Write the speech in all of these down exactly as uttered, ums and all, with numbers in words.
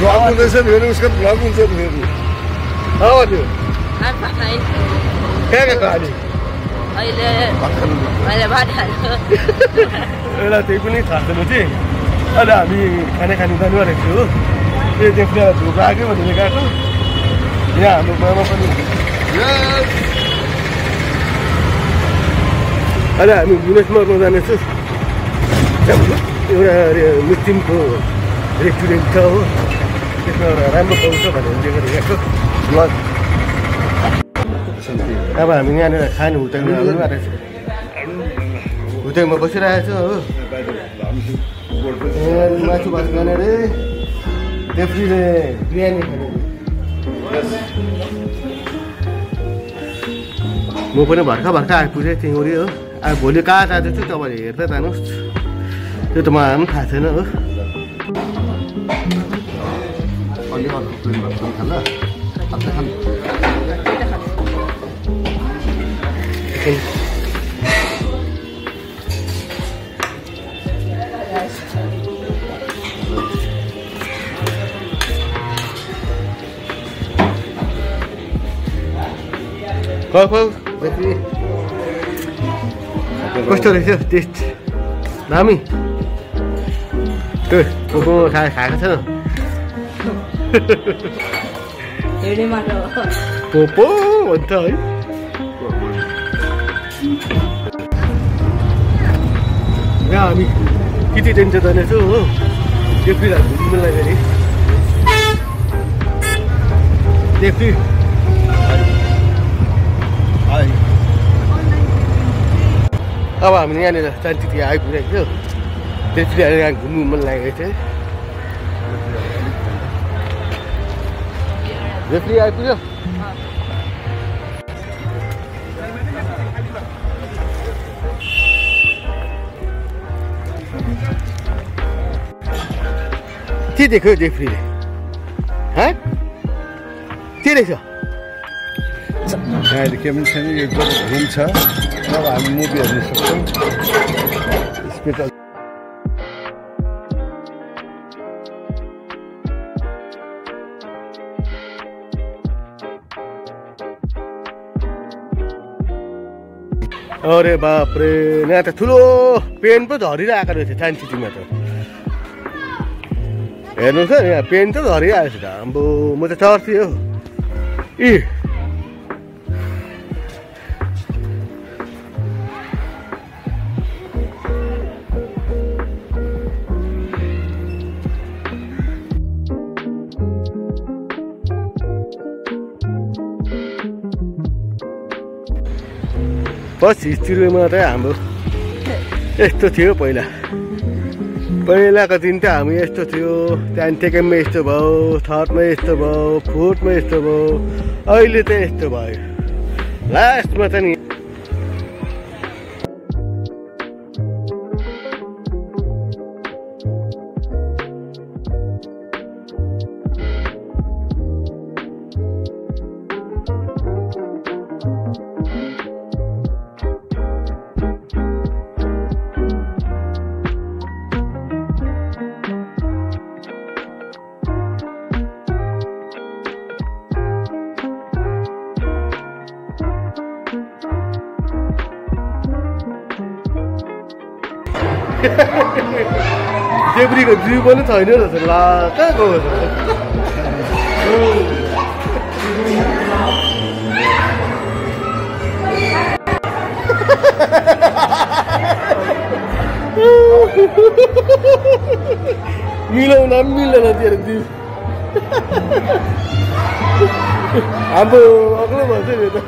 Blog हुँदैछ फेरि उसको ब्लग हुन्छ फेरि हो त्यो कहाँ कहाँ खाने अहिले अहिले भात खानु एउटा त्यही पनि थाहा छैन थिएँ अहिले हामी खाना खानु जानु आएको थियो हो त्यो देख्दा धुप आयो भनेर गएको यहाँ हाम्रो मामा पनि अहिले हामी गुनेशमरमा जानेछु एउटा मुस्लिमको रेस्टुरेन्ट छ हो त्यसमा एउटा राम्रो पाउँछ भनेर दिएको गएको ब्लग अब हामी यहाँनिर खानु होटेलमा आएको छ होटेलमा बसिरहेको छ हो मासु भात खाने अरे देफ्रीले बिरयानी खाने म पनि भर्खर भर्खर आइपुगेँ त्यहीँनिर हो अब भोलि कहाँ जाँदैछु तपाईँले हेर्दै जानुहोस् त्यो त मलाई पनि थाहा छैन हो कस्तो रहेछ टेस्ट दामी त्यो पोपो खा खाएको छैन पोपो भन्छ है यहाँ हामी किटी टेन्ट जानेछौँ हो त्यो फिलहाल घुम्नु लाग्यो नि अब हामी यहाँनिर शान्तितिर आइपुगेको थियो त्यसपछि यहाँ घुम्नु मन लागेको थियो जेफ्री आइपुग्यो के देख्यो जेफ्रीले के रहेछ अहिले के पनि छैन यो रुम छ अब हामी मुभी हेर्न सक्छौँ स्पेसल अरे बापरे यहाँ त ठुलो पेन पो झरिरहेको रहेछ सानसिटीमा त हेर्नुहोस् है यहाँ पेन त झरिरहेको छ त अब म त चढ्थेँ हो इ बस हिस्ट्रीमा त हाम्रो यस्तो थियो पहिला पहिलाको दिन त हामी यस्तो थियो त्यहाँदेखि सेकेन्डमा यस्तो भयो थर्डमा यस्तो भयो फोर्थमा यस्तो भयो अहिले त यस्तो भयो लास्टमा त नि देब्रीको जिउ पनि छैन रहेछ ला कहाँ गयो मिलाउन पनि मिल्दैन तेरो जिउ हाम्रो अग्लो भन्छ नि त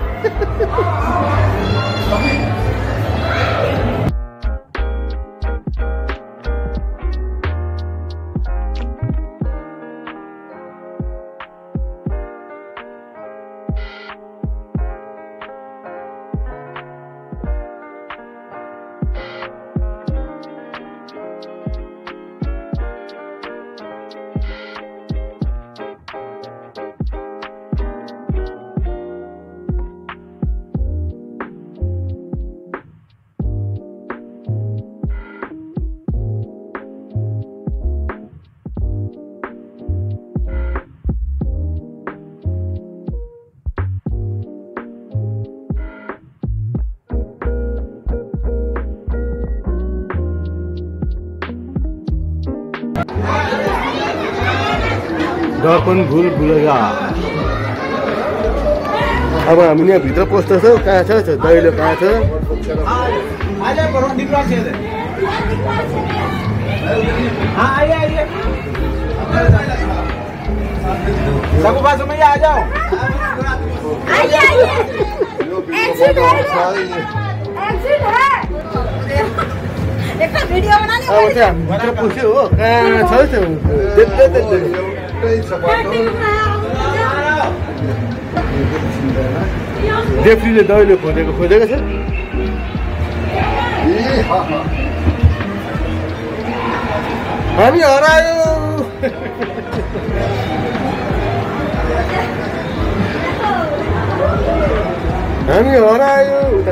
दर्पण भुल भुलगा। अब हामी यहाँ भित्र पस्दछौँ। कहाँ छ दैलो कहाँ छ? सबको बाजू में आ जाओ। आइए आइए एक्सिट है एक्सिट है एक भिडियो बनाने अब चाहिँ हामी भित्र पस्यो हो। कहाँ छ त्यो देख्दै देख्दै देफ्रीले दैलो खोजेको खोजेको छ। हामी हरायो। हामी हरायो उता।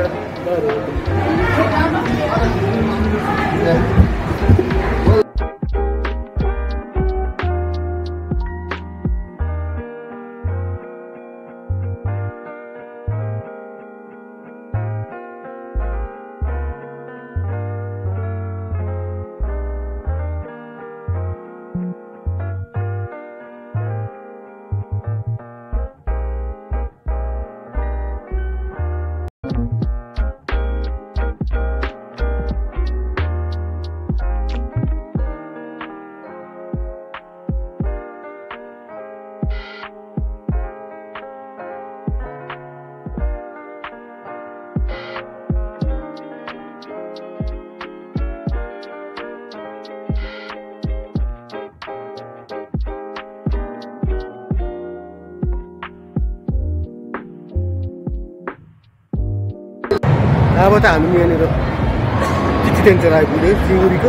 अब त हामी यहाँनिर चिठी टेन्चर आइपुग्यो सिलगढीको।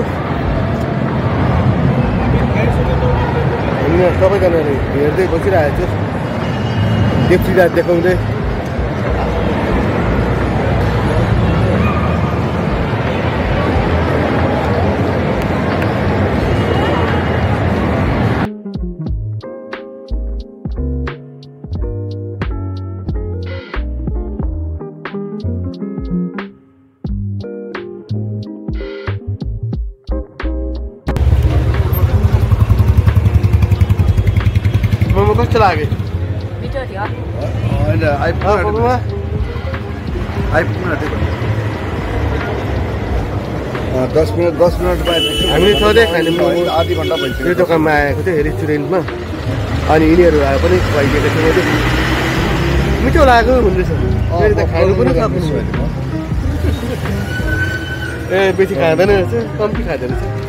हामी यहाँ सबैजनाले हेर्दै बसिरहेको छु देख्दा देखाउँदै। कस्तो लाग्यो? मिठो थियो। होइन आइपुग्नु आइपुग्नु दस मिनट दस मिनट बाद हामीले सधैँ खाने आधी घन्टा भइसक्यो। यो दोकानमा आएको थियो रेस्टुरेन्टमा। अनि यिनीहरू आए पनि खुवाइदिएको थियो मैले। मिठो लाग्यो भन्दैछ। फेरि त खानु पनि सक्नु। ए बेसी खाँदैन रहेछ, कम्ती खाँदो रहेछ।